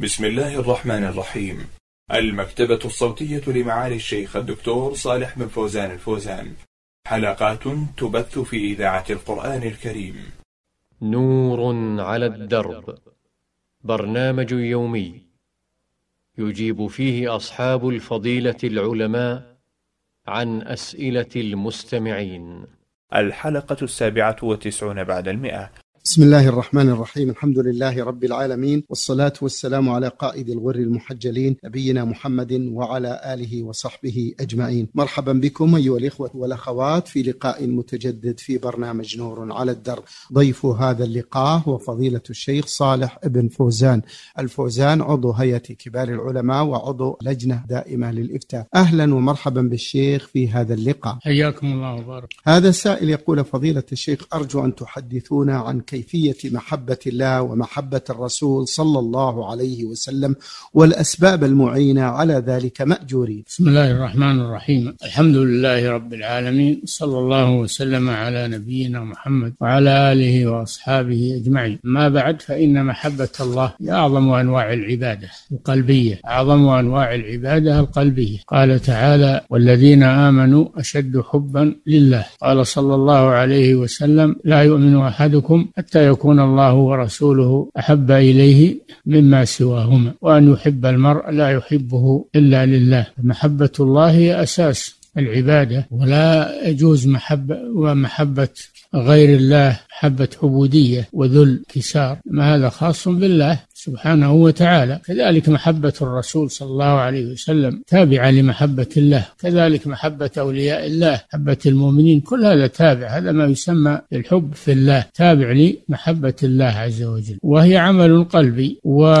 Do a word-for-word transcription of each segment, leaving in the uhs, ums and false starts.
بسم الله الرحمن الرحيم. المكتبة الصوتية لمعالي الشيخ الدكتور صالح بن فوزان الفوزان، حلقات تبث في إذاعة القرآن الكريم. نور على الدرب، برنامج يومي يجيب فيه أصحاب الفضيلة العلماء عن أسئلة المستمعين. الحلقة السابعة والتسعون بعد المئة. بسم الله الرحمن الرحيم. الحمد لله رب العالمين، والصلاة والسلام على قائد الغر المحجلين نبينا محمد وعلى آله وصحبه أجمعين. مرحبا بكم أيها الإخوة والأخوات في لقاء متجدد في برنامج نور على الدرب. ضيف هذا اللقاء هو فضيلة الشيخ صالح بن فوزان الفوزان، عضو هيئة كبار العلماء وعضو لجنة دائمة للإفتاء. أهلا ومرحبا بالشيخ في هذا اللقاء. حياكم الله وبارك. هذا السائل يقول: فضيلة الشيخ، أرجو أن تحدثونا عن كيفية محبة الله ومحبة الرسول صلى الله عليه وسلم والأسباب المعينة على ذلك مأجورين. بسم الله الرحمن الرحيم. الحمد لله رب العالمين، صلى الله وسلم على نبينا محمد وعلى آله وأصحابه أجمعين. ما بعد، فإن محبة الله هي أعظم أنواع العبادة القلبية، أعظم أنواع العبادة القلبية. قال تعالى: والذين آمنوا أشد حبا لله. قال صلى الله عليه وسلم: لا يؤمن أحدكم حتى يكون الله ورسوله أحب إليه مما سواهما، وأن يحب المرء لا يحبه إلا لله. محبة الله هي أساس العبادة، ولا يجوز محبة ومحبة غير الله محبة عبودية وذل كسار، ما هذا خاص بالله سبحانه وتعالى. كذلك محبة الرسول صلى الله عليه وسلم تابعة لمحبة الله، كذلك محبة أولياء الله، محبة المؤمنين، كل هذا تابع، هذا ما يسمى الحب في الله، تابع لمحبة الله عز وجل، وهي عمل قلبي.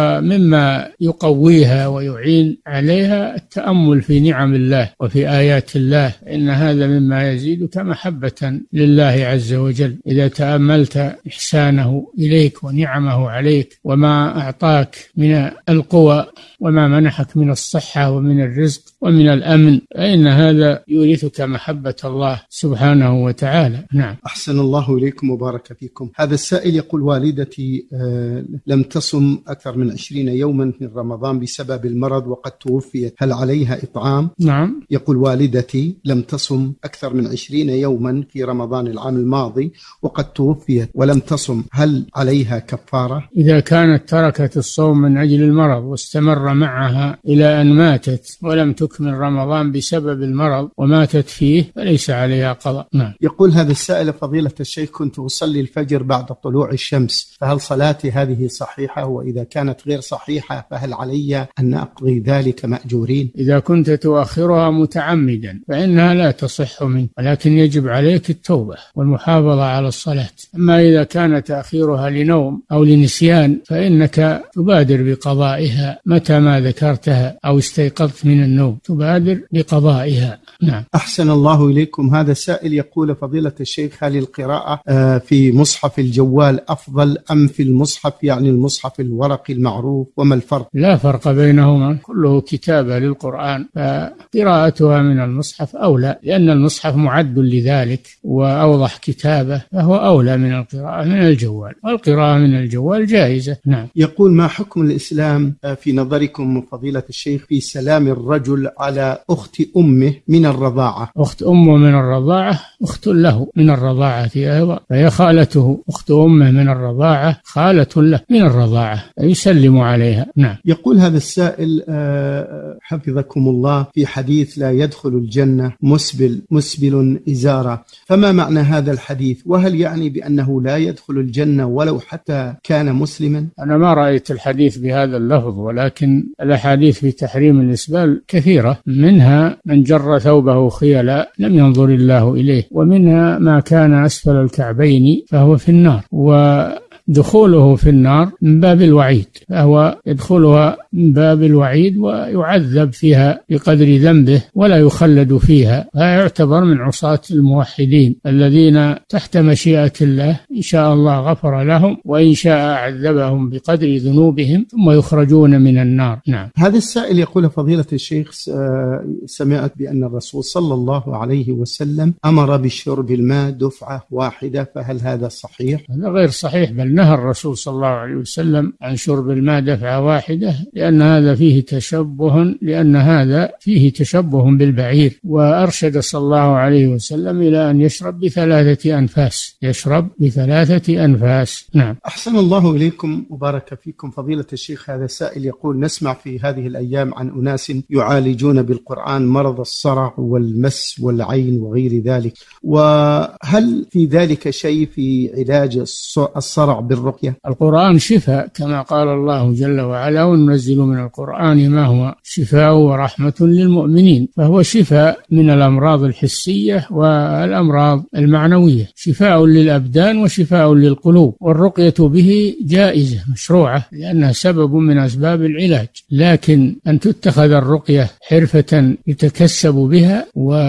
ومما يقويها ويعين عليها التأمل في نعم الله وفي آيات الله، إن هذا مما يزيدك محبة لله عز وجل إذا تأملت إحسانه إليك ونعمه عليك، وما أعطاك من القوى وما منحك من الصحة ومن الرزق ومن الأمن، فإن هذا يورثك محبة الله سبحانه وتعالى. نعم. أحسن الله إليكم وبارك فيكم. هذا السائل يقول: والدتي لم تصم أكثر من عشرين يوما من رمضان بسبب المرض وقد توفيت، هل عليها إطعام؟ نعم. يقول: والدتي لم تصم أكثر من عشرين يوما في رمضان العام الماضي وقد توفيت ولم تصم، هل عليها كفارة؟ إذا كانت تركت الصوم من أجل المرض واستمر معها إلى أن ماتت ولم تكمل رمضان بسبب المرض وماتت فيه، فليس عليها قضاء. نعم. يقول هذا السائل: فضيلة الشيخ، كنت أصلي الفجر بعد طلوع الشمس، فهل صلاتي هذه صحيحة؟ وإذا كانت غير صحيحة فهل علي أن أقضي ذلك مأجورين؟ إذا كنت تؤخرها متعمدا فإنها لا تصح منك، ولكن يجب عليك التوبة والمحافظة على الصلاة. أما إذا كان تأخيرها لنوم أو لنسيان فإنك تبادر بقضائها متى ما ذكرتها أو استيقظت من النوم، تبادر بقضائها. نعم. أحسن الله إليكم. هذا سائل يقول: فضيلة الشيخ، هل القراءة في مصحف الجوال أفضل أم في المصحف يعني المصحف الورقي المعروف، وما الفرق؟ لا فرق بينهما، كله كتابة للقرآن، فقراءتها من المصحف أولى، لأن المصحف معد لذلك وأوضح كتابة، فهو أولى من القراءة من الجوال، والقراءة من الجوال جائزة. نعم. يقول: ما حكم الإسلام في نظركم فضيلة الشيخ في سلام الرجل على أخت أمه من الرضاعة؟ أخت أمه من الرضاعة أخت له من الرضاعة أيضا، فهي خالته. أخت أمه من الرضاعة خالة له من الرضاعة، يسلم عليها. نعم. يقول هذا السائل حفظكم الله: في حديث لا يدخل الجنة مسبل مسبل إزارة، فما معنى هذا الحديث؟ وهل يعني بأنه لا يدخل الجنة ولو حتى كان مسلما؟ أنا ما رأيت الحديث بهذا اللفظ، ولكن الأحاديث في تحريم الإسبال كثيرة، منها من جر ثوبه خيلا لم ينظر الله إليه، ومنها ما كان أسفل الكعبين فهو في النار، ودخوله في النار من باب الوعيد، فهو يدخلها من باب الوعيد ويعذب فيها بقدر ذنبه ولا يخلد فيها، فيعتبر من عصاة الموحدين الذين تحت مشيئة الله، إن شاء الله غفر لهم وإن شاء عذبهم بقدر ذنوبهم ثم يخرجون من النار. نعم. هذا السائل يقول: فضيلة الشيخ، سمعت بأن الرسول صلى الله عليه وسلم أمر بشرب الماء دفعة واحدة، فهل هذا صحيح؟ هذا غير صحيح، بل نهى الرسول صلى الله عليه وسلم عن شرب الماء دفعة واحدة، لأن هذا فيه تشبه لأن هذا فيه تشبه بالبعير، وأرشد صلى الله عليه وسلم إلى أن يشرب بثلاثة أنفاس، يشرب بثلاثة أنفاس. نعم. أحسن الله إليكم وبارك فيكم فضيلة الشيخ. هذا سائل يقول: نسمع في هذه الأيام عن أناس يعالجون بالقرآن مرض الصرع والمس والعين وغير ذلك، وهل في ذلك شيء في علاج الصرع بالرقية؟ القرآن شفاء كما قال الله جل وعلا: وننزل من القرآن ما هو شفاء ورحمة للمؤمنين. فهو شفاء من الأمراض الحسية والأمراض المعنوية، شفاء للأبدان وشفاء للقلوب، والرقية به جائزة مشروعة لأنها سبب من أسباب العلاج، لكن أن تتخذ الرقية حرفة يتكسب بها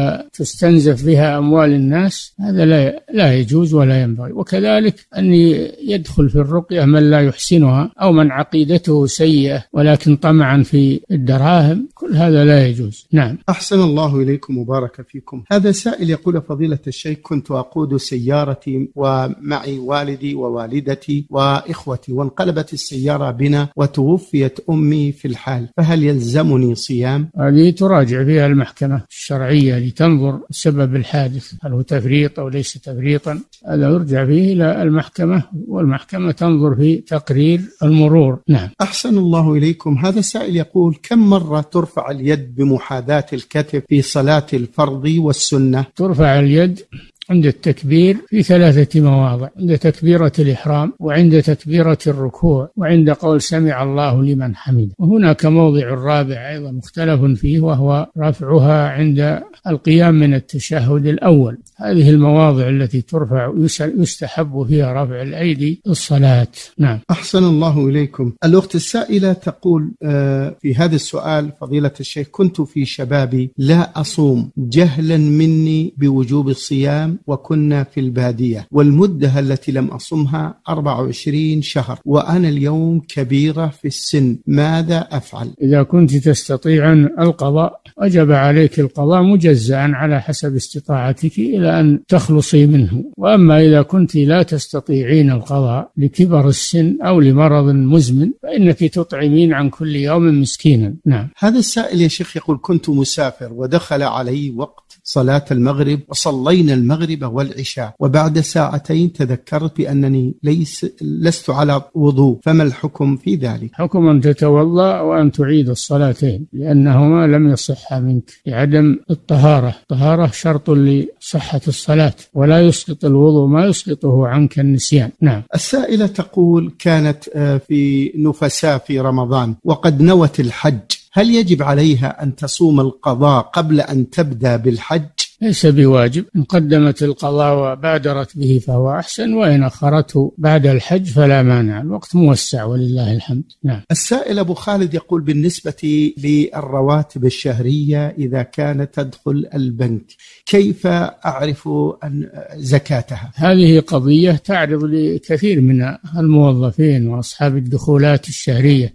وتستنزف بها أموال الناس هذا لا لا يجوز ولا ينبغي. وكذلك أن يدخل في الرقية من لا يحسنها أو من عقيدته سيئة ولكن طمعا في الدراهم، كل هذا لا يجوز. نعم. أحسن الله إليكم وبارك فيكم. هذا سائل يقول: فضيلة الشيخ، كنت أقود سيارتي ومعي والدي ووالدتي وإخوتي، وانقلبت السيارة بنا وتوفيت أمي في الحال، فهل يلزمني صيام؟ هذه تراجع فيها المحكمة الشرعية لتنظر سبب الحادث، هل هو تفريط أو ليس تفريطا، هذا يرجع فيه إلى المحكمة، والمحكمة تنظر في تقرير المرور. نعم. أحسن الله إليكم. هذا سائل يقول: كم مرة ترفع اليد بمحاذاة الكتف في صلاة الفرض والسنة؟ ترفع اليد عند التكبير في ثلاثة مواضع: عند تكبيرة الإحرام، وعند تكبيرة الركوع، وعند قول سمع الله لمن حمده. وهناك موضع الرابع أيضا مختلف فيه، وهو رفعها عند القيام من التشهد الأول. هذه المواضع التي ترفع يستحب فيها رفع الأيدي الصلاة. نعم. أحسن الله إليكم. الأخت السائلة تقول في هذا السؤال: فضيلة الشيخ، كنت في شبابي لا أصوم جهلا مني بوجوب الصيام، وكنا في البادية، والمدة التي لم أصمها أربعة وعشرين شهر، وأنا اليوم كبيرة في السن، ماذا أفعل؟ إذا كنت تستطيع القضاء وجب عليك القضاء مجزأ على حسب استطاعتك إلى أن تخلصي منه. وأما إذا كنت لا تستطيعين القضاء لكبر السن أو لمرض مزمن فإنك تطعمين عن كل يوم مسكينا. نعم. هذا السائل يا شيخ يقول: كنت مسافر ودخل علي وقت صلاة المغرب، وصلينا المغرب والعشاء، وبعد ساعتين تذكرت بأنني ليس لست على وضوء، فما الحكم في ذلك؟ حكم أن تتوضأ وأن تعيد الصلاتين، لأنهما لم يصحا منك لعدم الطهارة. الطهارة شرط لصحة الصلاة، ولا يسقط الوضوء ما يسقطه عنك النسيان. نعم. السائلة تقول: كانت في نفساء في رمضان وقد نوت الحج، هل يجب عليها أن تصوم القضاء قبل أن تبدأ بالحج؟ ليس بواجب، إن قدمت القضاء وبادرت به فهو أحسن، وإن أخرته بعد الحج فلا مانع، الوقت موسع ولله الحمد. نعم. السائل أبو خالد يقول: بالنسبة للرواتب الشهرية إذا كانت تدخل البنك كيف أعرف أن زكاتها؟ هذه قضية تعرض لكثير من الموظفين وأصحاب الدخولات الشهرية،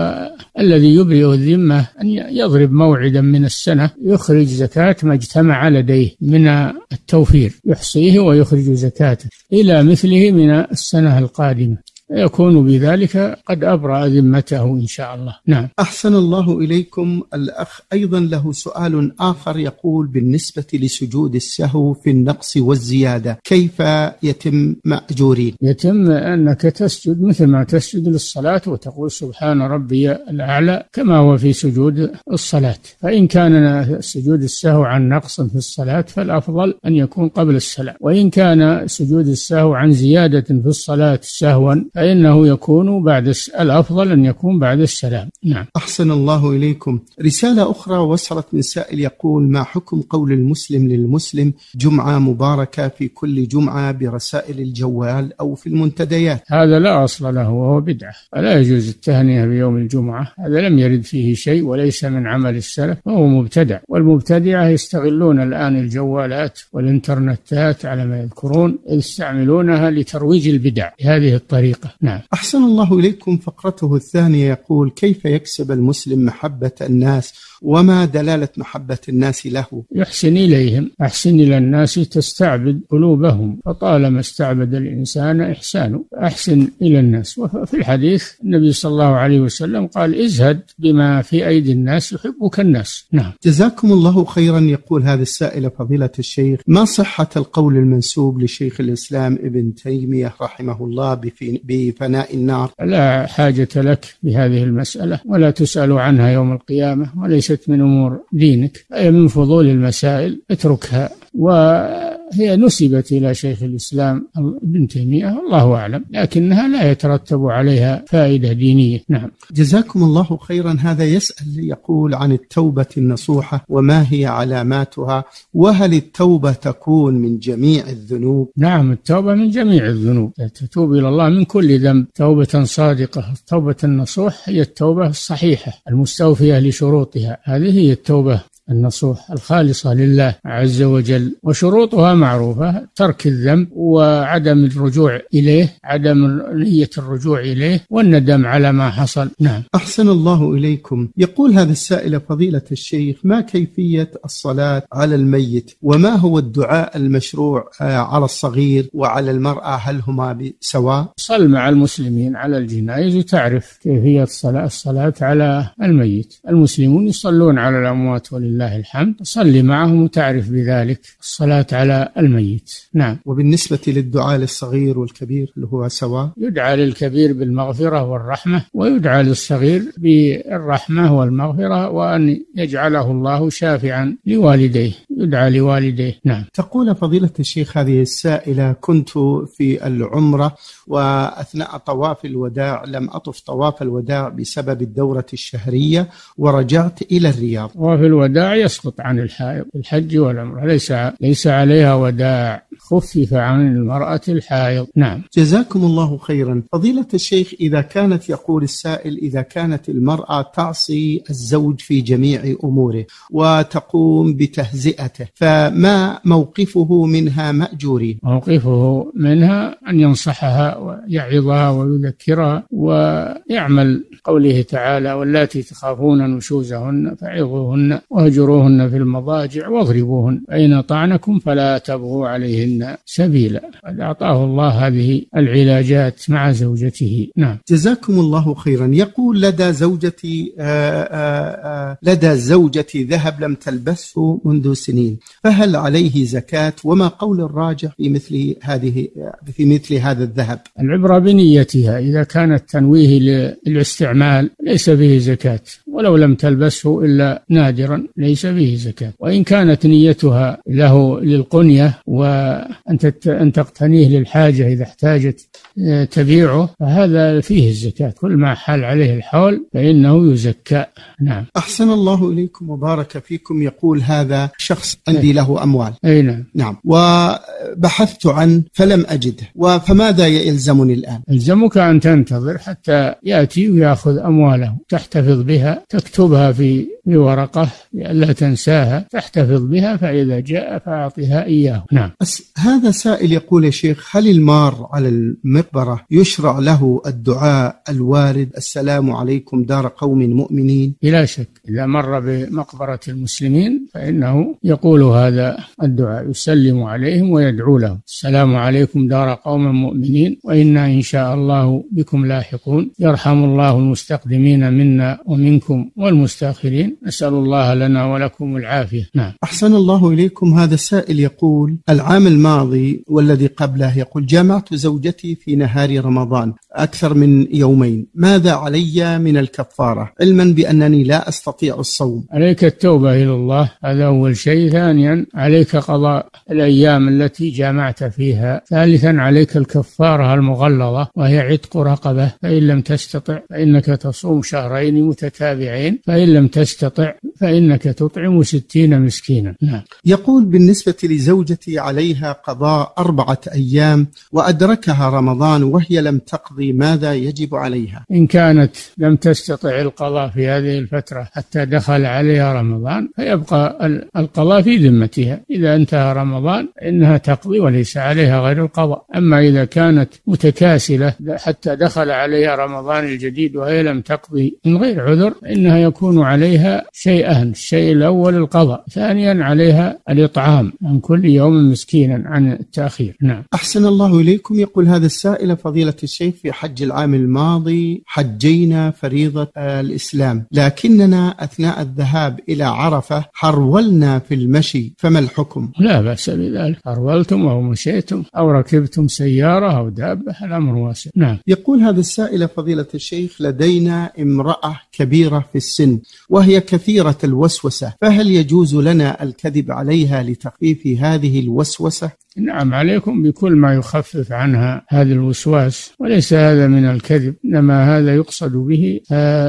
والذي يبرئ الذمة أن يضرب موعدا من السنة يخرج زكاة ما اجتمع لديه من التوفير، يحصيه ويخرج زكاته إلى مثله من السنة القادمة، يكون بذلك قد أبرأ ذمته إن شاء الله. نعم. أحسن الله إليكم. الأخ أيضا له سؤال آخر يقول: بالنسبة لسجود السهو في النقص والزيادة كيف يتم مأجورين؟ يتم أنك تسجد مثل ما تسجد للصلاة وتقول سبحان ربي الأعلى كما هو في سجود الصلاة. فإن كان سجود السهو عن نقص في الصلاة فالأفضل أن يكون قبل السلام، وإن كان سجود السهو عن زيادة في الصلاة سهوا فإنه يكون بعد الأفضل أن يكون بعد السلام. نعم. أحسن الله إليكم. رسالة أخرى وصلت من سائل يقول: ما حكم قول المسلم للمسلم جمعة مباركة في كل جمعة برسائل الجوال أو في المنتديات؟ هذا لا أصل له وهو بدعة، فلا يجوز التهنئة بيوم الجمعة، هذا لم يرد فيه شيء وليس من عمل السلف، وهو مبتدع. والمبتدعة يستغلون الآن الجوالات والإنترنتات على ما يذكرون، يستعملونها لترويج البدع بهذه الطريقة، صادقة. نعم. أحسن الله إليكم. فقرته الثانية يقول: كيف يكسب المسلم محبة الناس وما دلالة محبة الناس له؟ يحسن إليهم. أحسن إلى الناس تستعبد قلوبهم، فطالما استعبد الإنسان إحسانه، أحسن إلى الناس. وفي الحديث النبي صلى الله عليه وسلم قال: ازهد بما في أيدي الناس يحبك الناس. نعم. جزاكم الله خيرا. يقول هذا السائل: فضيلة الشيخ، ما صحة القول المنسوب لشيخ الإسلام ابن تيمية رحمه الله بفناء النار؟ لا حاجة لك بهذه المسألة، ولا تسأل عنها يوم القيامة، وليست من أمور دينك، أي من فضول المسائل، اتركها. وهي نسبت إلى شيخ الإسلام ابن تيمية، الله أعلم، لكنها لا يترتب عليها فائدة دينية. نعم. جزاكم الله خيرا. هذا يسأل يقول عن التوبة النصوحة وما هي علاماتها، وهل التوبة تكون من جميع الذنوب؟ نعم، التوبة من جميع الذنوب، تتوب إلى الله من كل ذنب توبة صادقة. التوبة النصوح هي التوبة الصحيحة المستوفية لشروطها، هذه هي التوبة النصوح الخالصة لله عز وجل. وشروطها معروفة: ترك الذنب وعدم الرجوع إليه، عدم نية الرجوع إليه، والندم على ما حصل. نعم. أحسن الله إليكم. يقول هذا السائل: فضيلة الشيخ، ما كيفية الصلاة على الميت، وما هو الدعاء المشروع على الصغير وعلى المرأة، هل هما سواء؟ صل مع المسلمين على الجنائز وتعرف كيفية الصلاة الصلاة على الميت. المسلمون يصلون على الأموات ولله الله الحمد، صلي معهم وتعرف بذلك الصلاة على الميت. نعم. وبالنسبة للدعاء للصغير والكبير اللي هو سواء؟ يدعى للكبير بالمغفرة والرحمة، ويدعى للصغير بالرحمة والمغفرة، وأن يجعله الله شافعا لوالديه، يدعى لوالديه. نعم. تقول فضيلة الشيخ هذه السائلة: كنت في العمرة وأثناء طواف الوداع لم أطف طواف الوداع بسبب الدورة الشهرية ورجعت إلى الرياض. طواف الوداع يسقط عن الحائض، الحج والعمرة ليس ليس عليها وداع، خفف عن المرأة الحائض. نعم. جزاكم الله خيرا. فضيلة الشيخ، إذا كانت، يقول السائل، إذا كانت المرأة تعصي الزوج في جميع أموره وتقوم بتهزئته، فما موقفه منها مأجورين؟ موقفه منها أن ينصحها ويعظها ويذكرها ويعمل قوله تعالى: واللاتي تخافون نشوزهن فعظوهن واهجروهن في المضاجع واضربوهن فإن طعنكم فلا تبغوا عليهن سبيلا. قد أعطاه الله هذه العلاجات مع زوجته. نعم. جزاكم الله خيرا. يقول: لدى زوجتي آآ آآ لدى زوجتي ذهب لم تلبسه منذ سنين، فهل عليه زكاة؟ وما قول الراجح في مثل هذه في مثل هذا الذهب؟ العبرة بنيتها، إذا كانت تنويه للاستعمال ليس به زكاة، ولو لم تلبسه إلا نادرا ليس به زكاة. وإن كانت نيتها له للقنية وأن تقتنيه للحاجة إذا احتاجت تبيعه، فهذا فيه الزكاة، كل ما حال عليه الحول فإنه يزكى. نعم. أحسن الله إليكم وبارك فيكم. يقول هذا شخص عندي له أموال. أي نعم. نعم. وبحثت عنه فلم أجده، فماذا يلزمني الآن؟ يلزمك أن تنتظر حتى يأتي ويأخذ أمواله، تحتفظ بها، تكتبها في بورقة لا تنساها، تحتفظ بها، فإذا جاء فأعطيها إياه. نعم. هذا سائل يقول: يا شيخ، هل المار على المقبرة يشرع له الدعاء الوارد: السلام عليكم دار قوم مؤمنين؟ بلا شك، إذا مر بمقبرة المسلمين فإنه يقول هذا الدعاء، يسلم عليهم ويدعو لهم: السلام عليكم دار قوم مؤمنين وإنا إن شاء الله بكم لاحقون، يرحم الله المستقدمين منا ومنكم والمستأخرين، نسأل الله لنا ولكم العافية. نعم. أحسن الله إليكم. هذا السائل يقول: العام الماضي والذي قبله يقول: جامعت زوجتي في نهار رمضان أكثر من يومين، ماذا علي من الكفارة، علما بأنني لا أستطيع الصوم؟ عليك التوبة إلى الله، هذا أول شيء. ثانيا عليك قضاء الأيام التي جامعت فيها. ثالثا عليك الكفارة المغلظة وهي عتق رقبة، فإن لم تستطع فإنك تصوم شهرين متتابعين، فإن لم تستطع فإنك تطعم ستين مسكينا. نعم. يقول بالنسبة لزوجتي عليها قضاء أربعة أيام وأدركها رمضان وهي لم تقضي، ماذا يجب عليها؟ إن كانت لم تستطع القضاء في هذه الفترة حتى دخل عليها رمضان فيبقى القضاء في ذمتها، إذا انتهى رمضان إنها تقضي وليس عليها غير القضاء. أما إذا كانت متكاسلة حتى دخل عليها رمضان الجديد وهي لم تقضي من غير عذر إنها يكون عليها شيئان: الشيء الأول القضاء، ثانيا عليها الإطعام عن كل يوم مسكينا عن التأخير. نعم. أحسن الله إليكم. يقول هذا السائل: فضيلة الشيخ، في حج العام الماضي حجينا فريضة الإسلام، لكننا أثناء الذهاب إلى عرفة حرولنا في المشي، فما الحكم؟ لا بأس بذلك، حرولتم أو مشيتم أو ركبتم سيارة أو دابة، الأمر واسع. نعم. يقول هذا السائل: فضيلة الشيخ، لدينا امرأة كبيرة في السن وهي كثيرة الوسوسة، فهل يجوز لنا الكذب عليها لتخفيف هذه الوسوسة؟ نعم، عليكم بكل ما يخفف عنها هذا الوسواس، وليس هذا من الكذب، إنما هذا يقصد به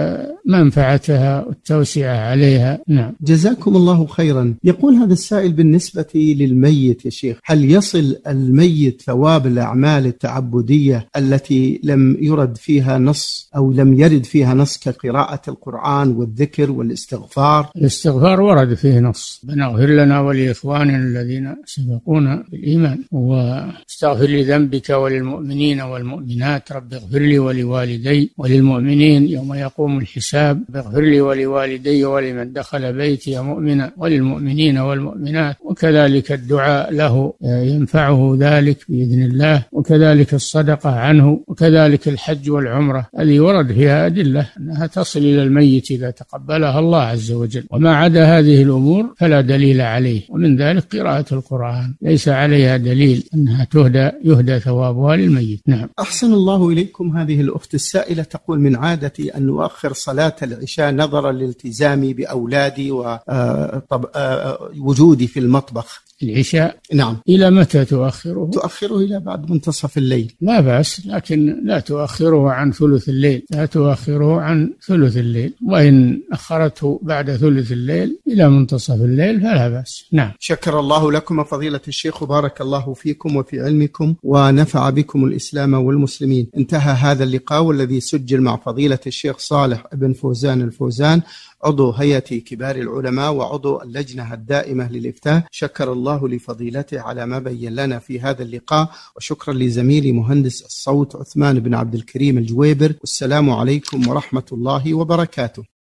منفعتها والتوسعة عليها. نعم. جزاكم الله خيرا. يقول هذا السائل: بالنسبة للميت يا شيخ، هل يصل الميت ثواب الأعمال التعبدية التي لم يرد فيها نص أو لم يرد فيها نص كقراءة القرآن والذكر والاستغفار؟ الاستغفار ورد فيه نص: ربنا اغفر لنا ولإخواننا الذين سبقونا بالإيمان، واستغفر لذنبك وللمؤمنين والمؤمنات، رب اغفر لي ولوالدي وللمؤمنين يوم يقوم الحساب، اغفر لي ولوالدي ولمن دخل بيتي مؤمنا وللمؤمنين والمؤمنات. وكذلك الدعاء له ينفعه ذلك بإذن الله، وكذلك الصدقة عنه، وكذلك الحج والعمرة الذي ورد فيها أدلة أنها تصل إلى الميت إذا تقبلها الله عز وجل. وما عدا هذه الأمور فلا دليل عليه، ومن ذلك قراءة القرآن ليس عليها دليل أنها تهدى يهدى ثوابها للميت. نعم. أحسن الله إليكم. هذه الأخت السائلة تقول: من عادتي أن أؤخر صلاة العشاء نظرا لالتزامي بأولادي ووجودي في المطبخ. العشاء؟ نعم. إلى متى تؤخره؟ تؤخره إلى بعد منتصف الليل. لا بأس، لكن لا تؤخره عن ثلث الليل، لا تؤخره عن ثلث الليل، وإن أخرته بعد ثلث الليل إلى منتصف الليل فلا بأس. نعم. شكر الله لكم فضيلة الشيخ، وبارك الله فيكم وفي علمكم ونفع بكم الإسلام والمسلمين. انتهى هذا اللقاء والذي سجل مع فضيلة الشيخ صالح بن فوزان الفوزان، عضو هيئة كبار العلماء وعضو اللجنة الدائمة للإفتاء. شكر الله لفضيلته على ما بين لنا في هذا اللقاء، وشكرا لزميلي مهندس الصوت عثمان بن عبد الكريم الجويبر. والسلام عليكم ورحمة الله وبركاته.